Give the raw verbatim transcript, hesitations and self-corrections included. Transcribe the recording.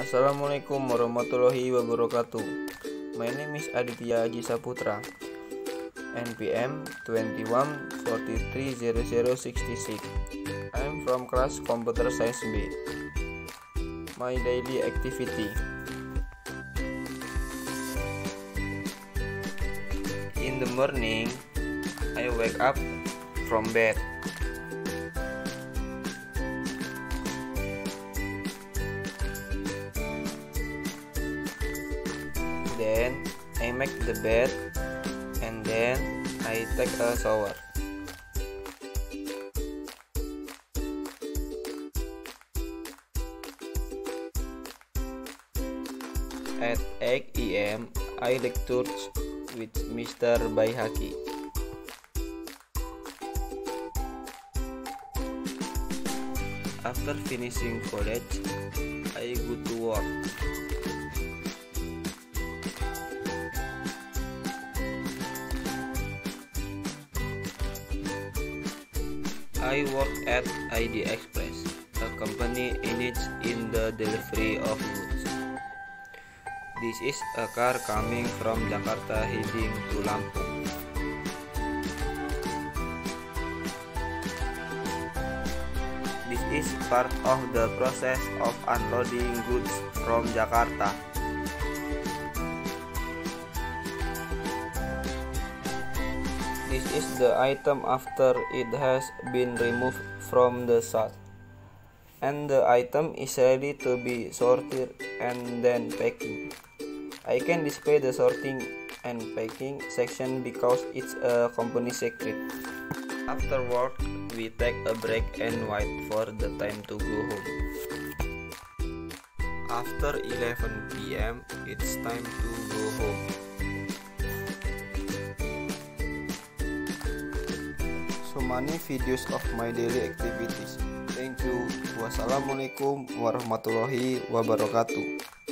Assalamualaikum warahmatullahi wabarakatuh. My name is Aditya Aji Saputra. N P M twenty-one forty-three zero zero sixty-six. I am from class Computer Science B. My daily activity. In the morning, I wake up from bed. Then I make the bed and then I take a shower. At eight A M I lecture with Mister Baihaki. After finishing college, I go to work. I work at I D Express, a company engaged in the delivery of goods. This is a car coming from Jakarta heading to Lampung. This is part of the process of unloading goods from Jakarta. This is the item after it has been removed from the shot, and the item is ready to be sorted and then packing. I can display the sorting and packing section because it's a company secret. After work, we take a break and wait for the time to go home. After eleven P M, it's time to go home. So many videos of my daily activities. Thank you. Wassalamualaikum warahmatullahi wabarakatuh.